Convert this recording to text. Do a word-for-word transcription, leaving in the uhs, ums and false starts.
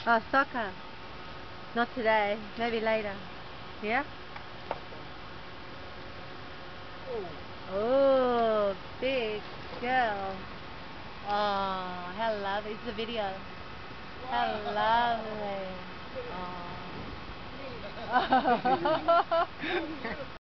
Oh, soccer. Not today. Maybe later. Yeah? Oh, big girl. Oh, how lovely. It's a video. How lovely. Oh.